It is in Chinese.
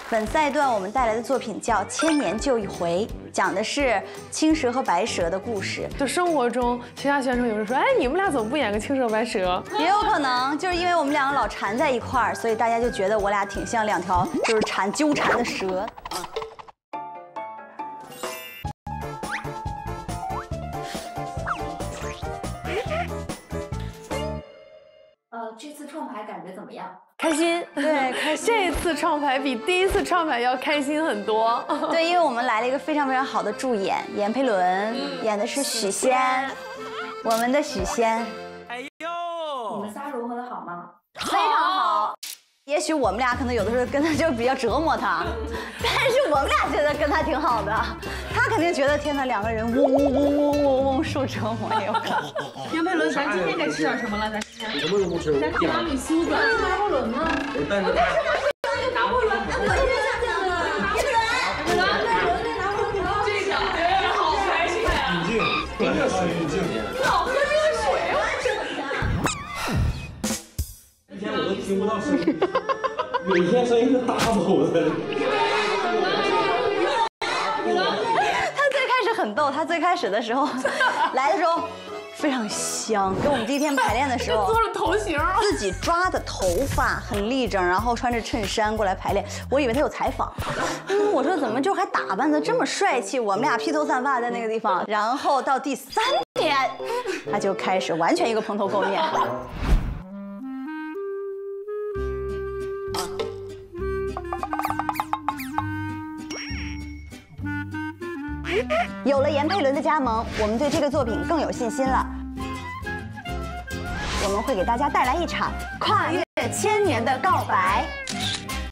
本赛段我们带来的作品叫《千年就一回》，讲的是青蛇和白蛇的故事。 就生活中，其他学生有人说，哎，你们俩怎么不演个青蛇白蛇？ 也有可能就是因为我们两个老缠在一块儿，所以大家就觉得我俩挺像两条就是纠缠的蛇。 这次创牌感觉怎么样？ 开心， 对，开心。 这次创牌比第一次创牌要开心很多。 对，因为我们来了一个非常非常好的助演，闫佩伦演的是许仙，我们的许仙。 哎呦，你们仨融合的好吗？ 非常好。也许我们俩可能有的时候跟他就比较折磨他，但是我们俩觉得跟他挺好的。他肯定觉得天哪，两个人嗡受折磨有。 闫佩伦，咱今天该吃点什么了？咱今天什么都不吃。 咱提拉米苏吧。拿破仑吗？ 我带着他。 拿破仑，拿破仑，这个好开心啊！ 语境，真的是语境。 老喝热水，我一天我都听不到声音，有一天声音是 double 的。 很逗，他最开始的时候来的时候非常香，跟我们第一天排练的时候做了头型， 自己抓的头发很立正，然后穿着衬衫过来排练，我以为他有采访，我说怎么就还打扮得这么帅气？我们俩披头散发在那个地方，然后到第3天，他就开始完全一个蓬头垢面。有了闫佩伦的加盟，我们对这个作品更有信心了。我们会给大家带来一场跨越1000年的告白。